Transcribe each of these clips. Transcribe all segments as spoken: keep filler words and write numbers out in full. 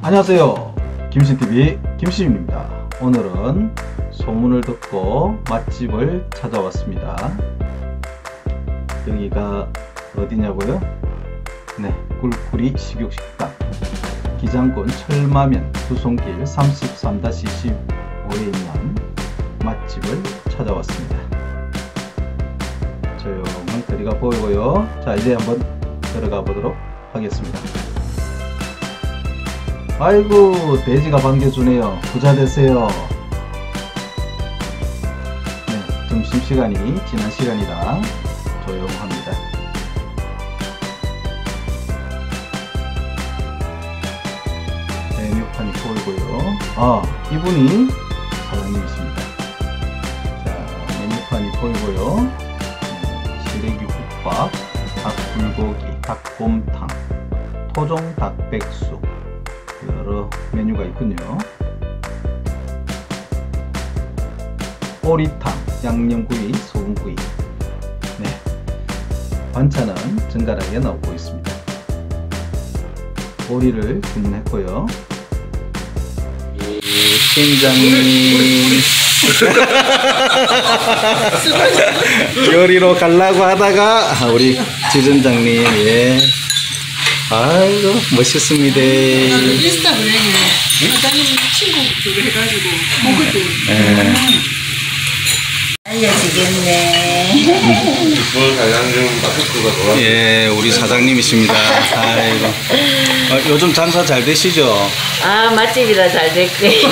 안녕하세요, 김씨티비 김씨입니다. 오늘은 소문을 듣고 맛집을 찾아왔습니다. 여기가 어디냐고요? 네, 꿀꿀이 식육식당, 기장군 철마면 두송길 삼십삼 십오에 있는 맛집을 찾아왔습니다. 조용한 거리가 보이고요. 자, 이제 한번 들어가 보도록 하겠습니다. 아이고, 돼지가 반겨주네요. 부자 되세요. 네, 점심시간이 지난 시간이라 조용합니다. 메뉴판이 보이고요. 아, 이분이 사장님이십니다. 자, 메뉴판이 보이고요. 네, 시래기 국밥, 닭불고기, 닭곰탕, 토종 닭백숙, 여러 메뉴가 있군요. 오리탕, 양념구이, 소금구이. 네, 반찬은 정갈하게 나오고 있습니다. 오리를 주문했고요. 팀장님 요리로 가려고 하다가 우리 지점장님, 예. 아이고, 멋있습니다. 인스타 브랜드 사장님 친구들 해가지고 보고도 알려지겠네. 이쁜 사장님 마스크가 좋아. 예, 우리 사장님이십니다. 아이고. 어, 요즘 장사 잘 되시죠? 아, 맛집이라 잘 됐고요.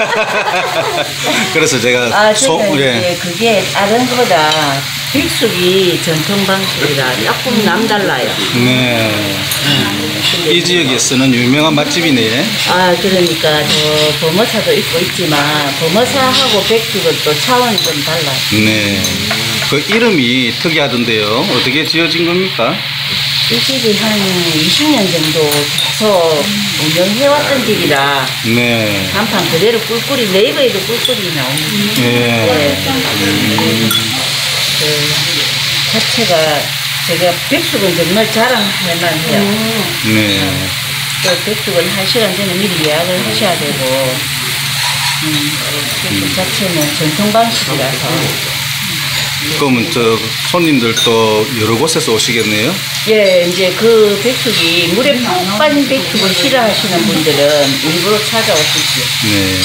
그래서 제가 아, 소, 저는 예. 이제 그게 다른 거보다 백숙이 전통 방식이라 조금 남달라요. 네. 이 지역에 쓰는 유명한 맛집이네. 아, 그러니까 저 버머사도 있고 있지만 버머사하고 백숙은 또 차원이 좀 달라요. 네. 그 이름이 특이하던데요. 어떻게 지어진 겁니까? 이 집이 한 이십 년 정도 계속 운영해왔던 집이라 네. 간판 그대로 꿀꿀이, 네이버에도 꿀꿀이 나옵니다. 예. 네. 음, 그 자체가 제가 백숙은 정말 자랑할 만해요. 네. 또 백숙은 한 시간 전에 미리 예약을 하셔야 되고, 음, 그 자체는 전통 방식이라서. 그러면 저 손님들도 여러 곳에서 오시겠네요? 예, 이제 그 백숙이 물에 푹 빠진 백숙을 싫어하시는 분들은 일부러 찾아오시죠. 네.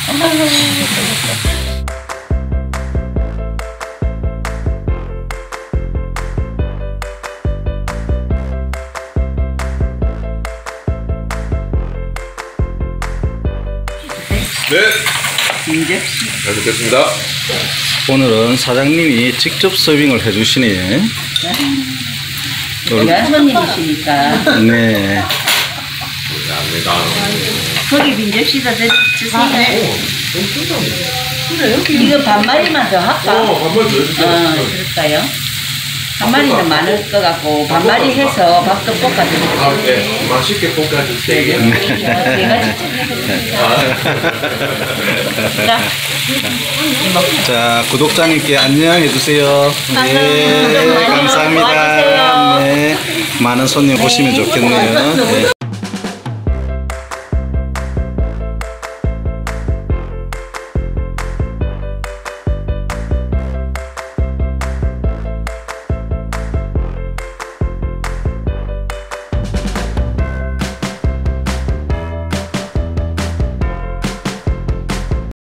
네. 이제 잘 먹겠습니다. 오늘은 사장님이 직접 서빙을 해주시네. 제가 손님이시니까 네. 감사합니다. 거기 빈접시다 주세요. 그래, 여기. 이거 반마리만 더 할까? 어, 반말 더 해주세요. 어, 그럴까요? 한 마리는 많을 것 같고 반마리 해서 밥도 볶아드릴게요. 아, 네. 맛있게 볶아주세요. 네 가지. 자, 이모. 자, 구독자님께 안녕해 주세요. 네, 감사합니다. 감사합니다. 와주세요. 네, 많은 손님 오시면 좋겠네요. 네.